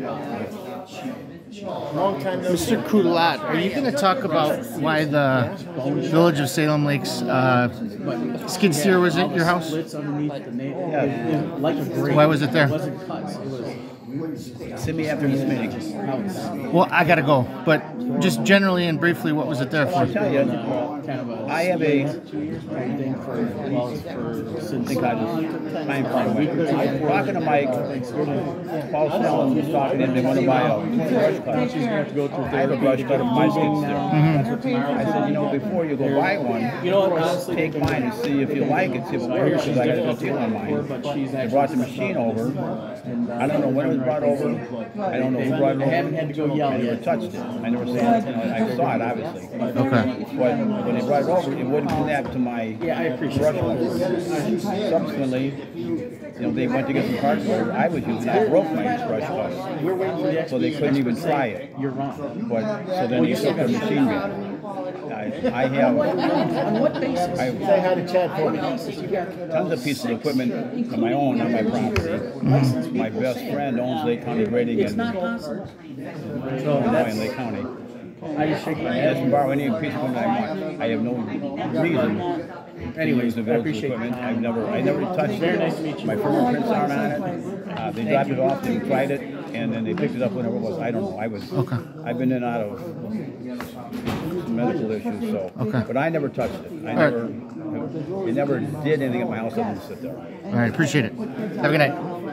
Mr. Culat, are you going to talk about why the Village of Salem Lakes skid steer was at your house? Why was it there? Send me after this meeting. Well, I got to go, but just generally and briefly, what was it there for? I'll tell you, I have a thing talking to Mike, Paul Snell was talking to him, they want to buy a brush cutter. I have a brush cutter for my skid steer. I said, before you go buy one, take mine and see if you like it, see if it works, because I got a good deal on mine. I brought the machine over. I don't know when it was brought over. I don't know who brought it over. I never touched it. I never saw it. I saw it, obviously. Okay. But when they brought it over, it wouldn't connect to my brush cutter. Subsequently, they went to get some parts for it. I was using it. I broke my brush cutter. So they couldn't even try it. But so then he took the machine back. I have Say hi to Chad for me. tons of pieces of equipment of my own on my property. My best friend owns Lake County Grading in Lake County. I just borrow any piece of equipment I want. I have no reason. Anyways, the village equipment, I never touched it. My fingerprints aren't on it. They dropped it off, they tried it, and then they picked it up whenever it was. I don't know. I've been in and out of medical issues, so. Okay. But I never touched it. I never did anything at my house other than sit there. All right, appreciate it. Have a good night.